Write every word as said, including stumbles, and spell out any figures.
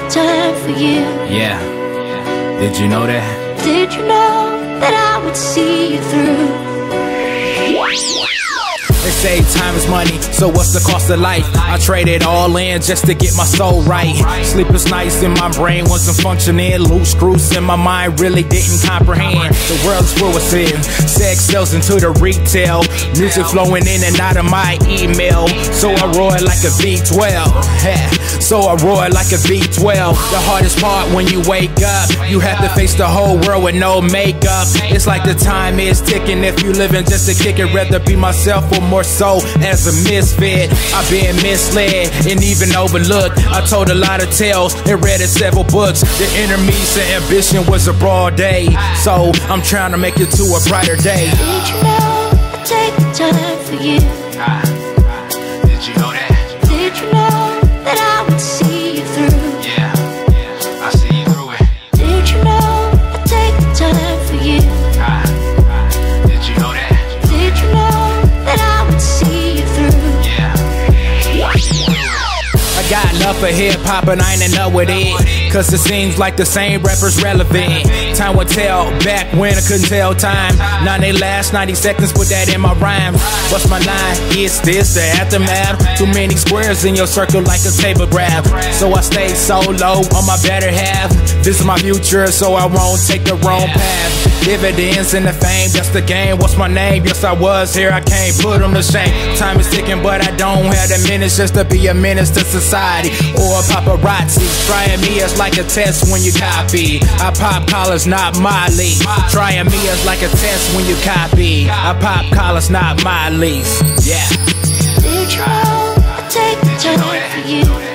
time for you. Yeah, did you know that? Did you know that I would see you through? They say time is money, so what's the cost of life? I traded all in just to get my soul right. Sleepless nights in my brain wasn't functioning. Loose screws in my mind really didn't comprehend. The world is full of sin. Sex sells into the retail. Music flowing in and out of my email. So I roar like a V twelve. So I roar like a V twelve. The hardest part when you wake up, you have to face the whole world with no makeup. It's like the time is ticking. If you living just to kick it, rather be myself or more so as a misfit. I've been misled and even overlooked. I told a lot of tales and read in several books. The enemies and ambition was a broad day, so I'm trying to make it to a brighter day. Did you know I take the time for you? Ah, did you know that? Did you know that I would see you through? Yeah, yeah, I see you through it. Did you know I take the time for you? Ah, did you know that? Did you know that I would see you through? Yeah. I got enough of hip-hop and I ain't enough with it, cause it seems like the same rapper's relevant. Time will tell, back when I couldn't tell time. Now they last ninety seconds, put that in my rhymes. What's my line? It's this, the aftermath. Too many squares in your circle like a table graph. So I stay solo on my better half. This is my future, so I won't take the wrong path. Dividends and the fame, that's the game. What's my name? Yes, I was here, I can't put them to shame. Time is ticking, but I don't have the minutes just to be a menace to society or a paparazzi. Trying me is like a test when you copy. I pop collars, not my leaf. Trying me is like a test when you copy. I pop collars, not my leaf. Yeah. Did you know I take the time for you?